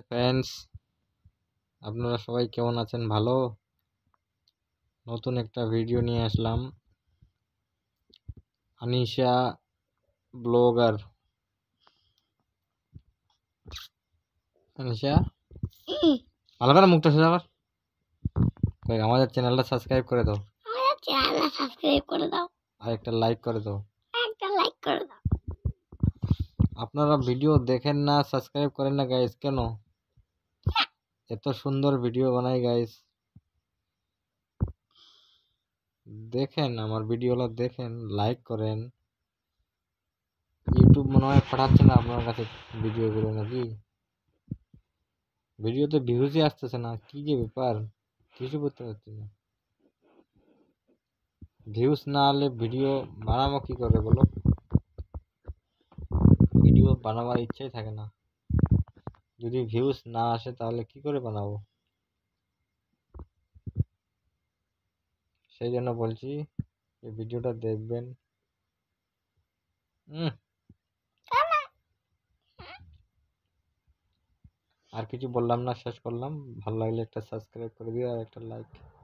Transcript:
Friends, আপনারা সবাই কেমন আছেন? ভালো। নতুন একটা ভিডিও নিয়ে আসলাম। আনিশা ব্লগার। আনিশা, ভালো করে মুখটা সোজা কর। আমাদের চ্যানেলটা সাবস্ক্রাইব করে দাও। আর একটা লাইক করে দাও। আপনারা ভিডিও দেখেন না, সাবস্ক্রাইব করেন না গাইস, কেন? এত সুন্দর ভিডিও বানাই গাইস, দেখেন আমার ভিডিওগুলো, দেখেন, লাইক করেন। ইউটিউব মনে হয় পাঠাচ্ছে না আপনার কাছে ভিডিওগুলো, নাকি? ভিডিওতে ভিউজই আসতেছে না, কি যে ব্যাপার, কিছু বুঝতে পারছি না। ভিউজ না হলে ভিডিও বানাবো কি করে বলো? ভিডিও বানাবার ইচ্ছাই থাকে না। যদি ভিউজ না আসে তাহলে কি করে বানাবো? সেই জন্য বলছি এই ভিডিওটা দেখবেন। আর কিছু বললাম না, শেষ করলাম। ভালো লাগলে একটা সাবস্ক্রাইব করে দিও আর একটা লাইক।